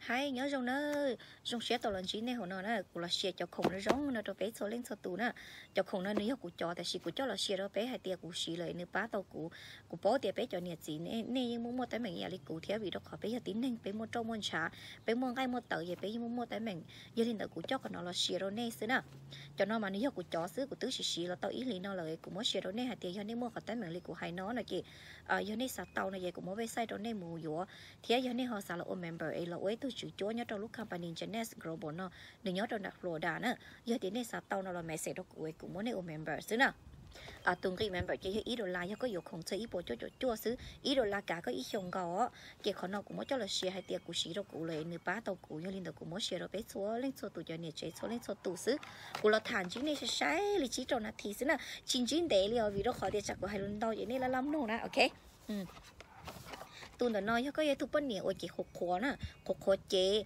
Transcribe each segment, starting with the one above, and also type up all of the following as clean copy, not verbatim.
thái nhớ rong nó rong xe tàu lần chín này hồi nó cũng là xe cho khổng nó rong nó cho bé số lên số tù nè cho khổng nó nếu của cho tại vì của cho là xe đó bé hai tia của xì lại nếu bá tàu của bó tia bé cho nhiệt gì nè nè nhưng mua tới mình nhà đi cụ theo vì đó khỏi bé giờ tính nên bé mua trâu mua chả bé mua ngay mua tờ vậy bé mua tới mình giờ lên tờ của cho còn nó là xe đó nè xứ nè cho nó mà nếu của chó xứ của tứ xì là tàu ý lý nó là của mua xe đó nè hai tia giờ nên mua khỏi tới mình đi của hai nó là kì giờ nên sạt tàu này vậy của mua về sai đó nè mù dũa thế giờ nên họ xả là ôm member ấy là ấy tôi chịu chúa nhớ trong lúc company Genes Global nó đừng nhớ trong đặc lộ đà nữa giờ thì nên sạt tàu nó là mẹ sẽ đó của ấy cũng muốn nên ôm member xứ nào tung cái member chỉ ý đồ là có yêu không chơi ý bộ cho chua xứ ý đồ là cả có ý không có cái con nó cũng muốn cho là share hai tiệc của xí đồ của lấy nửa bá tàu của như linh đầu cũng muốn share đồ bé số lên số tụ cho nhiệt chế số lên số tụ xứ của là thản chính này sẽ sai lý trí trong là thì xứ nè chính để liều vì đó khỏi để chặt của hai lần đầu vậy nên là lắm nổ nè ok tuần đó nói có cái thu bận nhiều ở chỉ khổ khổ nè khổ khổ chế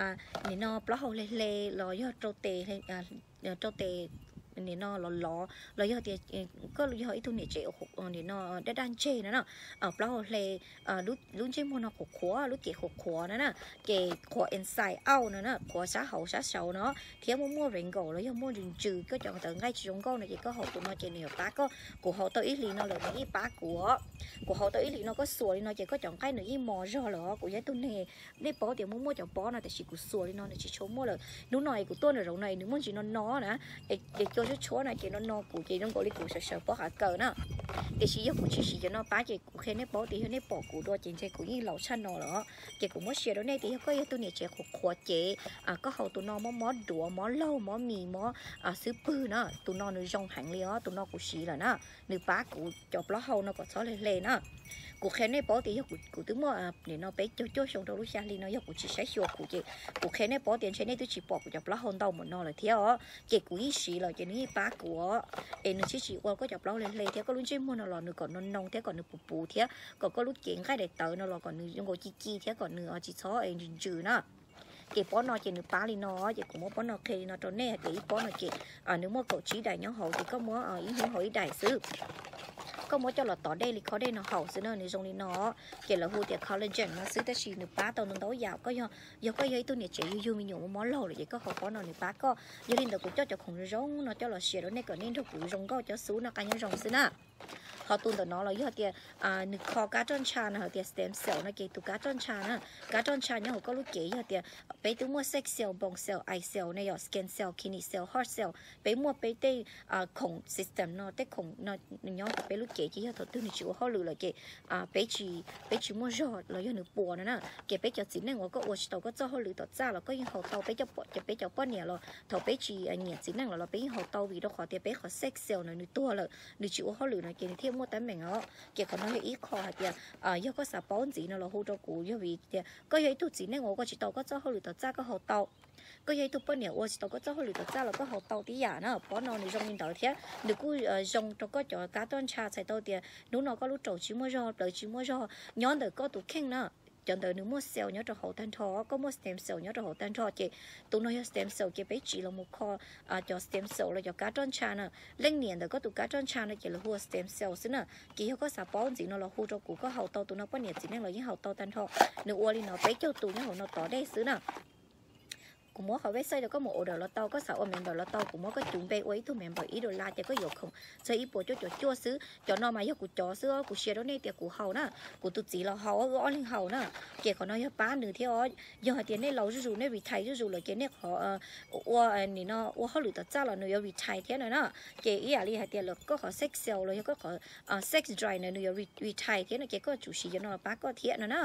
nên nó bao hậu lê lo do trâu tê hay trâu tê nên nó lo do thì có lo do ít thu nhiệt chế nên nó đã đan chế nữa nè bao hậu lê lúc chế mua nó khổ khổ lúc chế khổ khổ nữa nè chế khổ inside out nữa nè khổ sát hậu sát sầu nó thiếu mua rèn gỗ lo do mua rèn trừ có chọn từ ngay trong câu này chỉ có hậu tụi nó chế nhiều bá có của hậu tới ít lý nó là ít bá của họ tới lý nó có sủa nó chỉ có chọn cái nữa ít mò rồi là của cái tuần này để bỏ tiền mua chọn bỏ nó tại chỉ của sủa nó chỉ số mua là lúc này của tôi là rau này nếu muốn chỉ nó nè để cho chỗ này chỉ nó của chỉ nó gọi đi của sợ bỏ hạ cờ nữa để chỉ cho của chỉ cho nó bá chỉ của khi nó bỏ thì nó bỏ của đôi chỉ của như lẩu chăn nó đó chỉ của mua xe đó này thì có cái tuần này chỉ của chế có hậu tụi nó mó đũa mó lâu mó mì mó sứ pư nữa tụi nó nữa rong hàng liền tụi nó của xì là nó nữa bá của chọc lá hậu nó có xóa lên nữa cuộc khen này bỏ tiền của tướng mà để nó bé cho xong đâu lúc xa đi nó yêu của chị sẽ sửa của chị cuộc khen này bỏ tiền trên này tôi chỉ bỏ của chọc lá hôn đâu mà nó là theo chị của ý sĩ là chị này bá của em nó chỉ qua có chọc lá lên theo có lúc trên mua nó là nó còn nó nông theo còn nó bù theo còn có lúc chuyện cái để tự nó là còn nó dùng của chi theo còn nó chỉ xóa em trừ nó cái bỏ nó chỉ nửa bá đi nó chỉ cũng bỏ nó khi nó trốn nè cái bỏ nó chỉ nếu mà cậu chỉ đại nhóm hậu thì có muốn ý hướng hội đại sư có mỗi cho là tỏ đây thì khó đây nó hậu xứ nơi dùng đi nó kể là hút tiệt collagen nó xứ ta chỉ nửa bá tàu nó đấu dạo có do có giấy tôi nhiệt chế yêu mình nhiều món lẩu thì có hậu có nó nửa bá có do nên được cũng cho khổng rong nó cho là xịt đó này còn nên thuộc cũng rong có cho số nó cái nhau rong xứ nè họ tuân từ nó là do tiệt nửa kho cá tròn trà nó tiệt stem cell nó kể từ cá tròn trà nè cá tròn trà nhau có lúc kể do tiệt bé từ mua sex cell bone cell eye cell này skin cell kidney cell heart cell bé mua bé tê khổng system nó tê khổng nó nhau bé lúc kể chỉ cho tôi chịu họ lừa là kể bé chỉ mua giò là do nửa bùa nữa nè kể bé cho chính này ngồi có tàu có cho họ lừa tàu ra là có những hậu tàu bé cho bé cho con nhẹ là thầu bé chỉ nhẹ chính này là bé hậu tàu vì đó khỏi tiệt bé khỏi sex cell nó nửa tua là nửa chịu họ lừa là kể thêm mua tấm mình đó kể còn nói ít kho hạt tiền do có xả bón gì nó là hỗ trợ cũ do vì có những tụ chính này ngồi có chỉ tàu có cho họ lừa tàu ra có hậu tàu có những tụ bên nhiều ô tàu có cho họ lừa tàu ra là có hậu tàu tí giả nó bón nó thì trong mình tàu thế được cứ trong trong có cho cá tôn trà xài tàu tiền nếu nó có lúc trầu chỉ mua rau đợi chỉ mua rau nhón được có tụ khen nữa chọn đời nếu mua cell nhớ cho hậu tan thọ có mua stem cell nhớ cho hậu tan thọ chị tụi nó stem cell chị bé chỉ là một kho cho stem cell là cho cá tròn trà nè lên niên được có tụ cá tròn trà này chỉ là mua stem cell xí nè chỉ có xả bón gì nó là khu cho cụ có hậu tàu tụi nó có nhiệt gì nên là những hậu tàu tan thọ nếu uo đi nó bé cho tụi nó hậu nó tỏ đây xí nè cũng muốn họ website có một order là tao có sáu member là tao cũng muốn có chuẩn bị ấy thu member ý đồ la thì có nhiều không chơi ít bộ cho chua xứ cho nó mà yêu của chó xứ của xe đó này thì của hậu nè của tụi chỉ là hậu ở lên hậu nè kể còn nói ba nữa theo giờ họ tiền này lâu rồi này vì thay rồi là cái này họ này nó họ lựa ra là người vì thay thế này nè kể ý là li tiền là có họ sex cell rồi có họ sex drive này người vì thay thế này cái có chủ sĩ cho nó ba có thiện nữa nè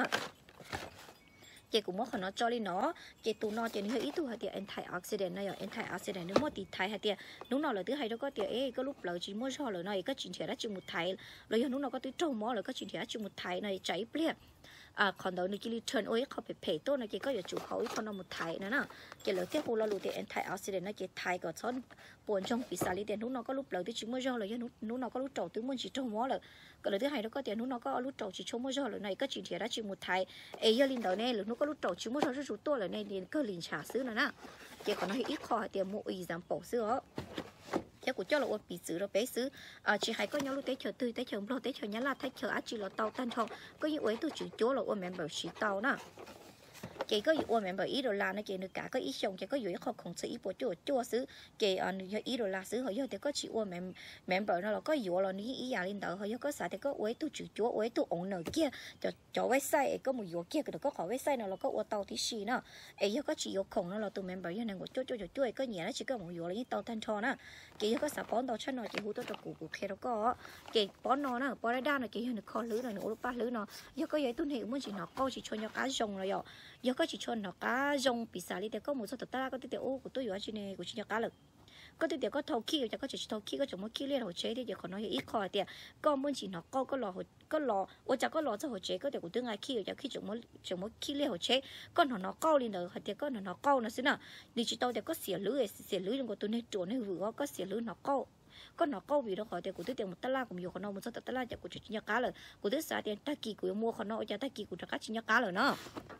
chị cũng muốn nó cho đi nó chị tụ nó chị hơi ít tụ hay tiệt antioxidant này antioxidant nếu mà tịt thái hay tiệt lúc nào là thứ hai đó có tiệt có lúc là chỉ mua cho là này có chuyện thiệt đã chỉ một thái rồi lúc nào có tới trâu mỏ là có chuyện thiệt đã chỉ một thái này cháy bia còn đầu này chỉ turn ôiเขาไปเพตัวnày chị có giờ chủ khẩu còn nó một thái nữa nè chị lấy cái hồ là lụt tiệt antioxidant này chị thái có son buồn trong bị xả lý tiền lúc nào có lúc là tới chỉ mua cho là lúc nào có lúc trâu tới muốn chỉ trâu mỏ là cái lời thứ hai đó có tiền lúc nào có lúc trâu chỉ trâu mua cho là này có chuyện thiệt đã chỉ một thái ấy giờ linh đầu này lúc nó có lúc trâu chỉ mua cho rất多了này liền cơ liền trả xứ nữa nè chị còn nói ít kho tiền mua ý giảm bổ xứ thế của cho là ôn bị xứ rồi bé xứ chỉ hay có nhau lúc tế chờ tươi tế chờ lo tế chờ nhá là tế chờ á chỉ là tàu tan thong có những ấy tôi chỉ chỗ là ôn member chỉ tàu nè cái có yêu member ý rồi là nó cái nữa cả có ý xong cái có yêu khó không sự ý bộ chua xứ cái ý rồi là xứ họ yêu thì có chỉ yêu member nó là có yêu là ní ý nhà lên đầu họ yêu có sao thì có uế tu chủ chúa uế tu ổn nở kia cho website có một yêu kia cái đó có khỏi website nó là có yêu tàu thì xí nữa ấy yêu có chỉ yêu không nó là tu member yêu này của chua có nhẹ nó chỉ có một yêu là ý tàu thanh thọ nè cái yêu có sao bón tàu chân nó chỉ hú tàu cho cụ kia đó có cái bón nó nè bón đa nó cái yêu nó khó lưới nó nữa ba lưới nó yêu có vậy tu này muốn chỉ nó câu chỉ cho nhau cá rồng rồi giờ có chỉ cho nó cá rong bị xả đi thì có một số ta có thể ô của tôi ở trên này của chị cá lực có thể có thầu kia cho có chỉ thầu kia có chồng kia liên hồ chế thì giờ còn nói ít khỏi thì có muốn chỉ nó có lò ô chả có lò cho hồ chế có thể của tương ai kia cho khi chồng kia liên hồ chế con nó câu đi nữa thì con nó câu nó xí nào đi chỉ tao thì có xỉa lưới trong của tôi này chuột này vừa có xỉa lưới nó câu con nó câu vì đó khỏi thì của tôi tiền một tala cũng nhiều con nó một số tala cho của chị nhà cá rồi của tôi xả tiền ta kỳ của mua con nó cho ta kỳ của cá chị nhà cá rồi nó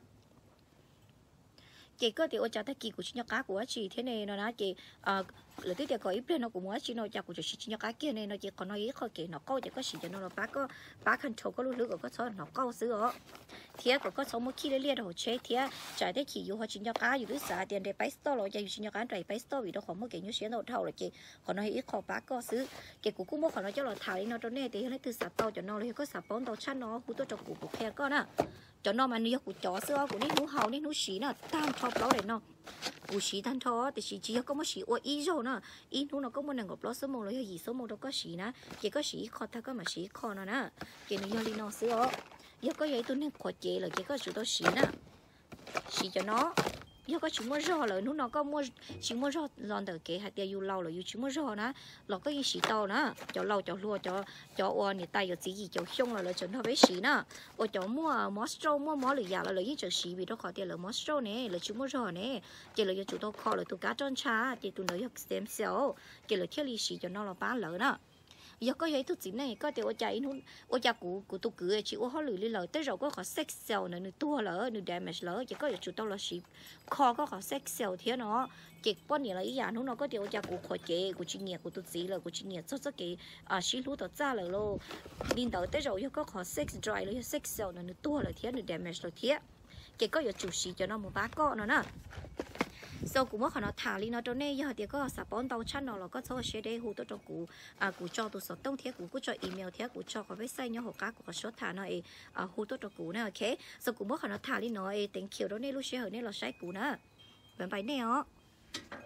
chị có thể ở trả tay kỳ của chị cá của chị thế này nó nói chị là tiếp theo có ít bên nó cũng muốn chị nó trả của chị cá kia này nó chỉ còn nói ít thôi kể nó câu chỉ có chỉ cho nó là bác control có lúc có số nó câu xứ thế có số một khi lấy đồ chế thế trả tay kỳ yêu họ chị cá yêu thứ xã tiền để bay store rồi chị cá chạy bay store vì đó không có cái như xe nó thầu là chị còn nói ít khó bác có xứ cái của cũng muốn còn nói cho là thải nó cho nên thì lấy từ xã tàu cho nó lấy có xã bón tàu chăn nó cũng tôi cho của khe con à cho nó mà nhiều của chó xưa của nít nú hào nít nú xí nó tam thọ đó để nó của xí tam thọ thì xí chỉ có một xí ô ý rồi nó ý nú nó có một nàng gọp lót số một rồi gì số một đâu có xí nè chỉ có xí kho ta có mà xí kho nó nè chỉ nó đi nó xưa giờ có vậy tôi nên khó chế là chỉ có sự đó xí nè xí cho nó giờ có chỉ mua rau rồi nó có mua chỉ mua rau lon từ kế hạt tiêu yêu lâu rồi yêu chỉ mua rau nè nó có gì xí tàu nè cho lâu cho lúa cho oan người ta giờ gì cho xong rồi cho nó với xí nè ở cho mua mustro mua lười già là lười cho xí vì đó khỏi tiền là mustro nè là chỉ mua rau nè chỉ là chủ tàu kho là tụ cá tròn cha chỉ tụ nói stem cell chỉ là thiết lý xí cho nó là bán lợn nè giờ có vậy thuốc gì này có thể ở chạy nó ở nhà của tôi cứ chỉ ở họ lười lời tới rồi có họ sex cell nữa tua lỡ nữa damage lỡ chỉ có chủ tao là ship kho có họ sex cell thế nó chỉ quan niệm là ý giả nó có thể ở nhà của khỏi chế của chuyên nghiệp của tôi gì là của chuyên nghiệp cho cái xí lú tao ra rồi lo đi tới rồi có họ sex drive rồi sex cell nữa tua là thế nữa damage là thế chỉ có chủ sĩ cho nó một bát con nữa nè sau cũng mất nó thả đi nó cho nên giờ thì có sắp bón tàu chăn nó là có số sẽ để hỗ trợ cho cụ cụ cho tôi số đông thiết cụ cho email thiết cụ cho có website nhau học cá của số thả nó hỗ trợ cho cụ nè ok sau cũng mất nó thả đi nó thank you đó nên lúc sẽ ở nên là sai cụ nè bye bye nè